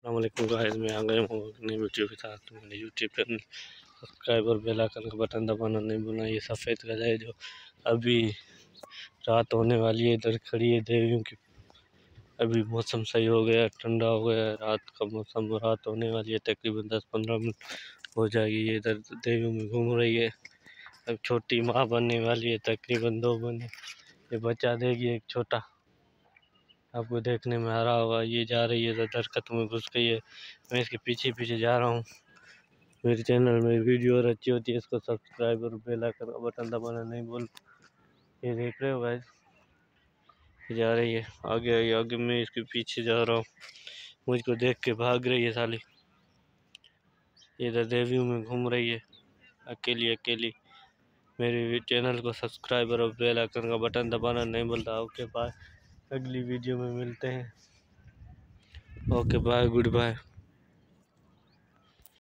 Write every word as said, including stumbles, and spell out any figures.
अस्सलामुअलैकुम गाइस, मैं आ गया हूँ अपनी वीडियो के साथ। तो मेरे यूट्यूब चैनल सब्सक्राइब और बेल आइकन का बटन दबाना नहीं भूलना। ये सफ़ेद गाय है जो अभी रात होने वाली है, इधर खड़ी है देवियों की। अभी मौसम सही हो गया, ठंडा हो गया, रात का मौसम, रात होने वाली है, तकरीबन दस पंद्रह मिनट हो जाएगी। ये इधर देवियों में घूम रही है। अब छोटी माँ बनने वाली है, तकरीबन दो महीने ये बच्चा देगी एक छोटा। आपको देखने में आ रहा होगा, ये जा रही है तो दरख्त में घुस गई है। मैं इसके पीछे पीछे जा रहा हूँ। मेरे चैनल में वीडियो और अच्छी होती है, इसको सब्सक्राइब और बेल आइकन का बटन दबाना नहीं भूल। ये देख रहे हो गाइस, जा रही है आगे आई आगे, मैं इसके पीछे जा रहा हूँ। मुझको देख के भाग रही है साली। इधर देवियों में घूम रही है अकेली अकेली। मेरे चैनल को सब्सक्राइब और बेल आइकन का बटन दबाना नहीं भूलता। ओके बाय, अगली वीडियो में मिलते हैं। Okay bye, good bye.